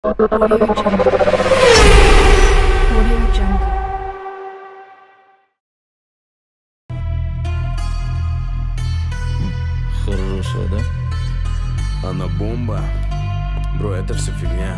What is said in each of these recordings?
Хорошая, да? Она бомба. Бро, это все фигня.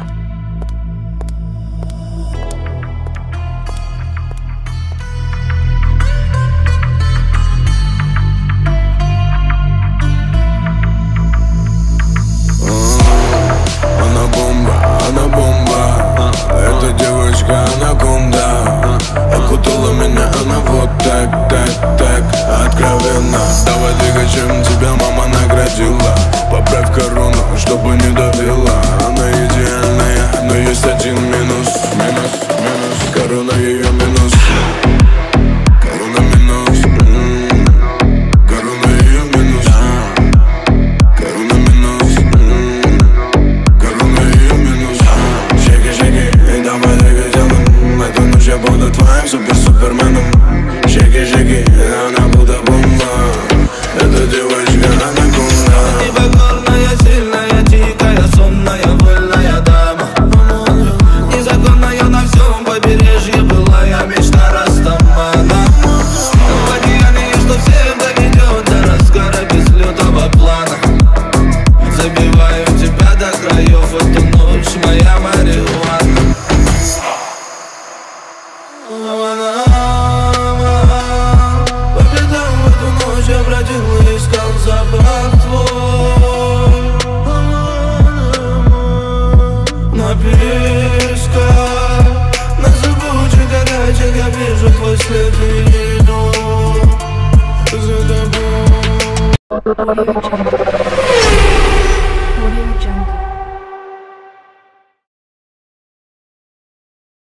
Она бомба. Эта девочка анаконда. Окутала меня она вот так откровенно. Давай двигай, чем тебя мама наградила. Поправь корону, чтобы не давила. Она идеальная, но есть один минус. Корона ее минус. Корона минус. Корона ее минус. Корона минус. Корона ее минус. Шейки, давай двигай телом. Эту ночь я буду твоим суперменом. Шейки, она будто бомба. Эта девочка анаконда. Непокорная, сильная, дикая, сонная, вольная дама. Незаконная на всем побережье былая мечта Растамана. В одеянии, что всем доведет до разгара без лютого плана. Забиваю тебя до краев, эту ночь моя марихуана. По пятам в эту ночь я бродил и искал запах твой. На песках, на зыбучих горячих я вижу твой след и иду за тобой.